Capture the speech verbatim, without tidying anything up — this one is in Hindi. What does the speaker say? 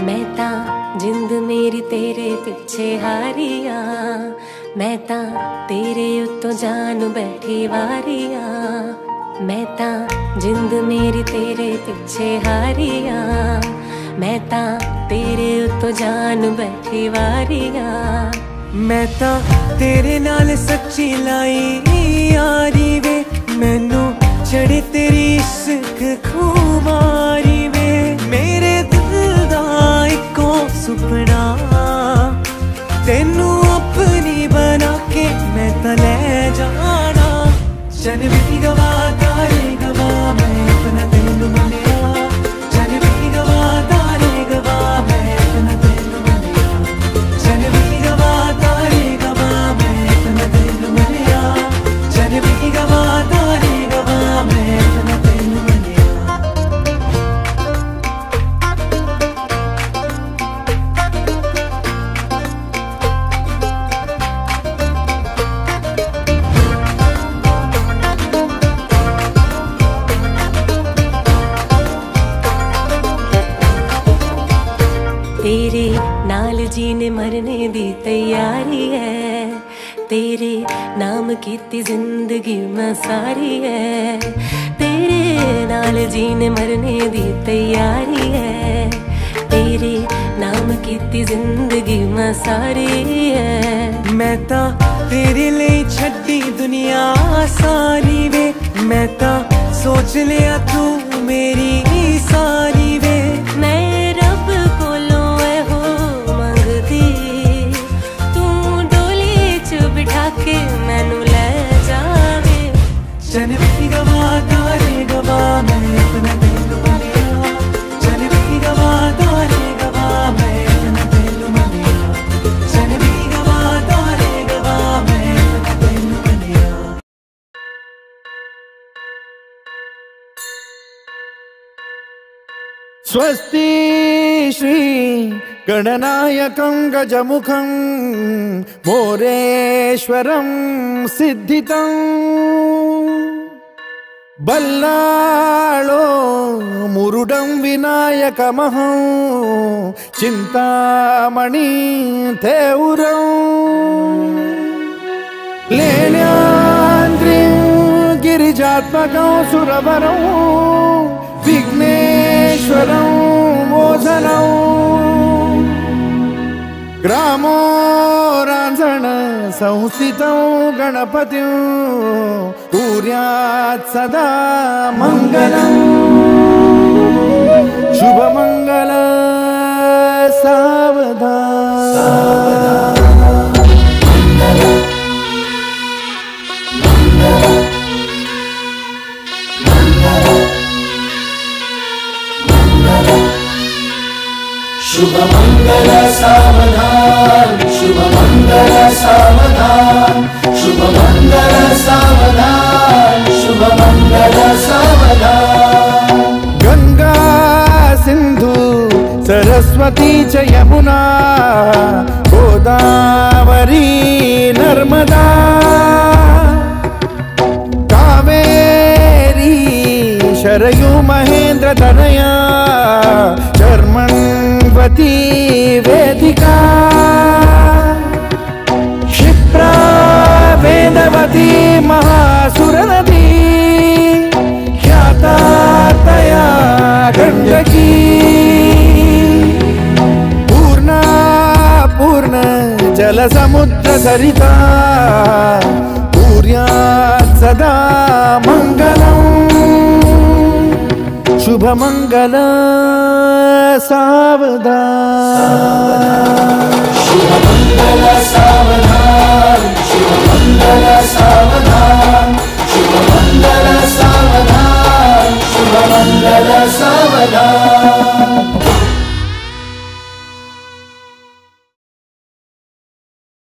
मैं ता जिंद मेरी तेरे पिछे हारिया, मैं ता तेरे उत्तों जान बैठी वारिया। मैं ता जिंद मेरी तेरे पिछे हारिया, मैं ता तेरे उत्तों जान बैठी वारिया। मैं ता तेरे नाल सच्ची लाई यारी वे, मैनू चढ़े तेरी इश्क खुमारी वे। मेरे दिल दा इको सुपना तेनू अपनी बना के मैं ता ले जाना। जन भी गवा तारे गवा मैं अपना तेनू मनिया, जन भी गवा तारे गवा मैं अपना तेनू मनिया, जन भी गवा तारे गवा मैं अपना तेनू मनिया, जन भी गवा तारे गवा मैं अपना तेनू मनिया। तेरे नाल जीने मरने दी तैयारी है, तेरे नाम कीती जिंदगी मैं सारी है। तेरे नाल जीने मरने दी तैयारी है, तेरे नाम कीती जिंदगी मैं सारी है। मैं ता तेरे लिए छड्डी दुनिया सारी वे, मैं ता सोच लिया तू मेरी सारी वे। मैं रब कोलों ऐ हो मंगदी, तू डोली च बिठा के मैनू ले जावे। जन भी गवा तारे गवा मैं अपना तेनू मनिया, जन भी गवा तारे गवा मैं अपना तेनू मनिया, जन भी गवा तारे गवा मैं अपना तेनू मनिया। स्वस्ति श्री गणनायकं गजमुखं मोरेश्वरं सिद्धितं, बल्लाळो मुरुडं विनायकमहं चिंतामणि थेउरं, लेण्याद्रिं गिरिजात्मकं सुरवरं विघ्नेश्वरं मोचनं, ग्रामो रांझण संस्थितं गणपतिं कुर्यात् सदा मंगलं। शुभमंगल सावधान। शुभ मंगल सावधान, शुभ मंगल सावधान, शुभ मंगल सावधान, शुभ मंगल सावधान। गंगा सिंधु सरस्वती च यमुना गोदावरी नर्मदा, कावेरी शरयू महेंद्र तनया चर्मण्वती वेदिका, क्षिप्रा वेदवती महासुरनदी ख्याता तया गंडकी, पूर्णा पूर्ण जल समुद्र सरिता कुर्यात् सदा मंगलम्। शुभ मंगल सावधान, शुभ मंगल सावधान,